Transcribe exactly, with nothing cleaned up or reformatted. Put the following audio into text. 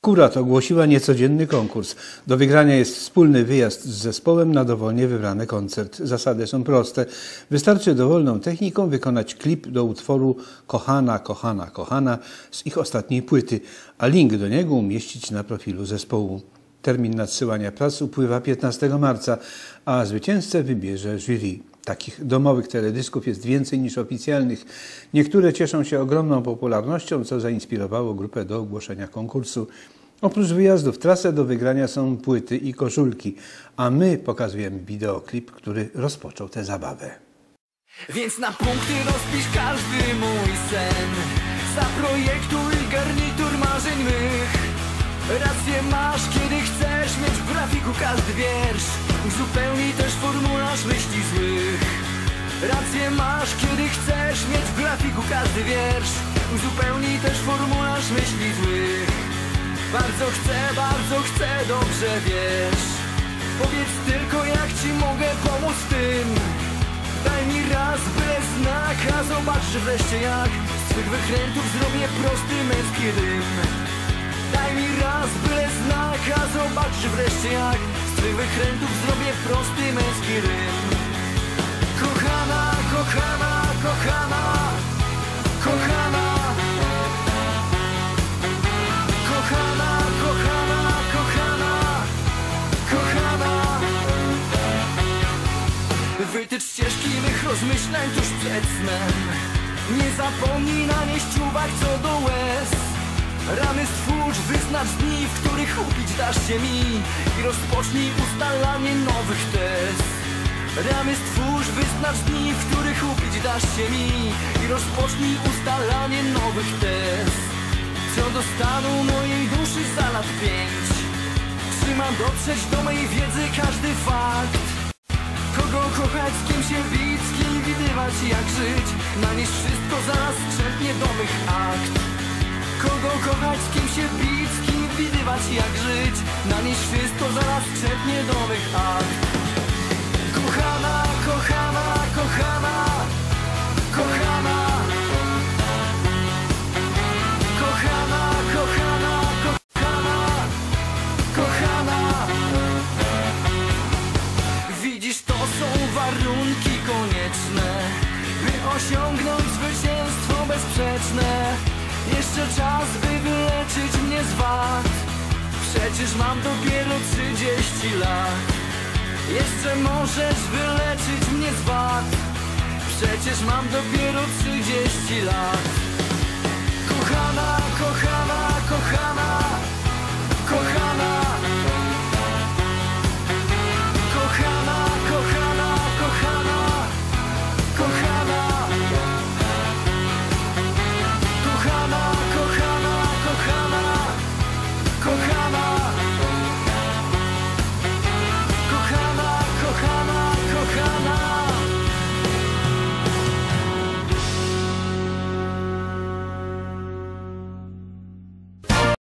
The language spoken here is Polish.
Kurat ogłosiła niecodzienny konkurs. Do wygrania jest wspólny wyjazd z zespołem na dowolnie wybrany koncert. Zasady są proste. Wystarczy dowolną techniką wykonać klip do utworu Kochana, kochana, kochana z ich ostatniej płyty, a link do niego umieścić na profilu zespołu. Termin nadsyłania prac upływa piętnastego marca, a zwycięzcę wybierze jury. Takich domowych teledysków jest więcej niż oficjalnych. Niektóre cieszą się ogromną popularnością, co zainspirowało grupę do ogłoszenia konkursu. Oprócz wyjazdów, trasę do wygrania są płyty i koszulki, a my pokazujemy wideoklip, który rozpoczął tę zabawę. Więc na punkty rozpisz każdy mój sen. Zaprojektuj garnitur marzeń mych. Rację masz, kiedy chcesz mieć w grafiku każdy wiersz. Uzupełnij też formularz myśli złych. Rację masz, kiedy chcesz mieć w grafiku każdy wiersz. Uzupełnij też formularz myśli złych. Bardzo chcę, bardzo chcę, dobrze wiesz. Powiedz tylko, jak ci mogę pomóc w tym. Daj mi raz byle znak, a zobacz wreszcie, jak z twych wykrętów zrobię prosty męski rym. Daj mi raz byle znak, a zobacz wreszcie, jak z twych wykrętów zrobię prosty męski rym. Kochana, kochana, kochana, kochana. Kochana, kochana, kochana, kochana. Wytycz ścieżki mych rozmyślań tuż przed snem. Nie zapomnij nanieść uwag co do łez. Ramy stwórz, wyznacz dni, w których upić dasz się mi i rozpocznij ustalanie nowych tez. Ramy stwórz, wyznacz dni, w których upić dasz się mi i rozpocznij ustalanie nowych tez. Co do stanu mojej duszy za lat pięć, czy ma dotrzeć do mojej wiedzy każdy fakt? Kogo kochać, z kim się bić, z kim widywać, jak żyć? Nanieś wszystko zaraz strzępnie do mych akt. Kogo kochać, z kim się bić, z kim widywać, jak żyć? Nanieś wszystko zaraz strzępnie do mych akt. Kochana, kochana, kochana, kochana. Kochana, kochana, kochana, kochana. Widzisz, to są warunki konieczne, by osiągnąć zwycięstwo bezsprzeczne. Jeszcze czas, by wyleczyć mnie z wad. Przecież mam dopiero trzydzieści lat. Jeszcze możesz wyleczyć mnie z wad. Przecież mam dopiero trzydzieści lat. Kochana, kochana, kochana.